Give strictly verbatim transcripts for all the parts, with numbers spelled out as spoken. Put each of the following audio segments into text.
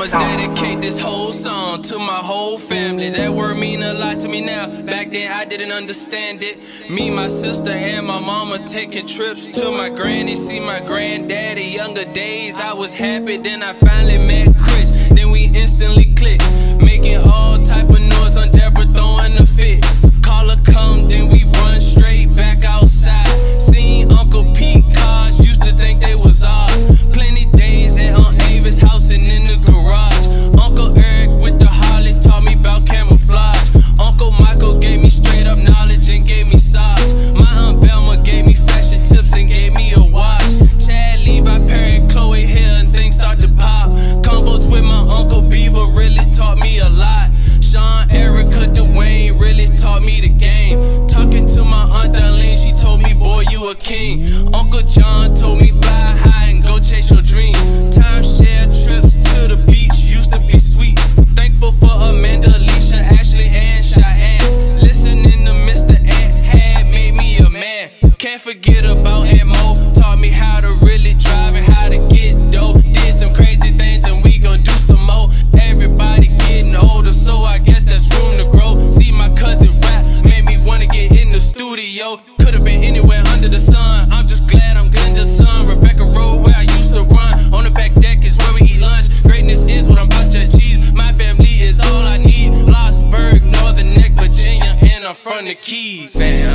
must dedicate this whole song to my whole family. That word mean a lot to me now. Back then I didn't understand it. Me, my sister, and my mama taking trips to my granny. See my granddaddy. Younger days I was happy. Then I finally met Chris. Then we instantly clicked, making all type of noise on Deborah throwing a fit. Call her come, then we run straight back outside. Seen Uncle Pete cars, used to think they was ours. Plenty days at Aunt Ava's house and in the garage. Uncle Eric with the Harley taught me about camouflage. Uncle Michael gave me straight up knowledge and gave me socks. My Aunt Velma gave me fashion tips and gave me a watch. Chad, Levi, Perry, Chloe Hill and things start to pop. Convos with my Uncle Beaver really taught me a lot. Sean, Erica, Dwayne really taught me the game. Talking to my Aunt Darlene, she told me, boy, you a king. Uncle John told me, fly high and go chase your dream. Timeshare trips to the beach used to be sweet. Thankful for Amanda, Alicia, Ashley, and Cheyenne. Listening to Mister Ant had made me a man. Can't forget about Aunt Mo, taught me how to really drive and how to get dough. Did some crazy things and we gon' do some more. Everybody getting older, so I guess that's room to grow. See my cousin rap, made me wanna get in the studio. Could've been anywhere under the sun, I'm just glad I'm getting the sun. Rebecca Road, where I used to run, on the back deck is where we eat lunch. Greatness is what I'm about to achieve, my family is all I need. Lossburg, Northern Neck, Virginia, and I'm from the Key.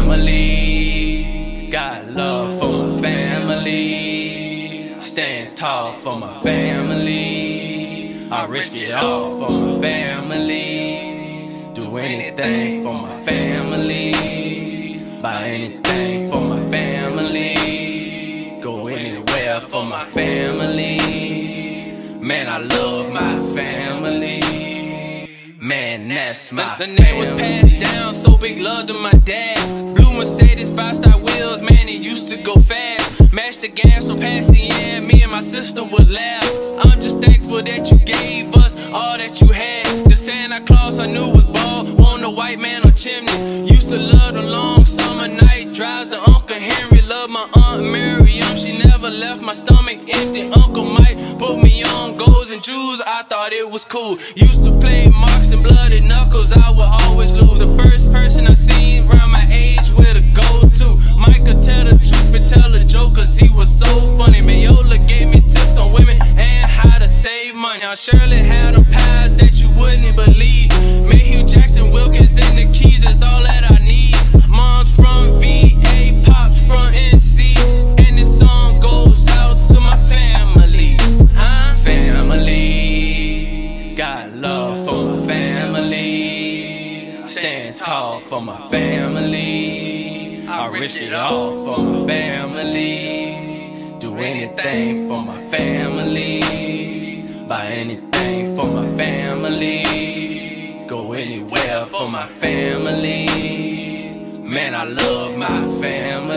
Family, got love for my family. Stand tall for my family. I risk it all for my family. Do anything for my family. Buy anything for my family. Go anywhere for my family. Man, I love my family. Man, that's my the, the name was passed down, so big love to my dad. Blue Mercedes, five-star wheels, man, it used to go fast. Mash the gas so past the end, me and my sister would laugh. I'm just thankful that you gave us all that you had. The Santa Claus I knew was bald, want a white man on chimney. Used to love the long summer night drives to Uncle Henry. Love my Aunt Miriam, she never left my stomach empty. Uncle Mike put me on golds and jewels, I thought it was cool. Used to play marks and bloody knuckles, I would always lose. The first person I seen around my age with a go-to. Mike could tell the truth and tell a joke, cause he was so funny. Mayola gave me tips on women and how to save money. Now Shirley had them pies that you wouldn't believe. Mayhew, Jackson, Wilkins, and the Keys, that's all that I need. Mom's from V A, Pops from N C, and this song goes out to my family. Huh? Family, got love for my family. Stand tall for my family. I risk it all for my family. Do anything for my family. Buy anything for my family. Go anywhere for my family. Man, I love my family.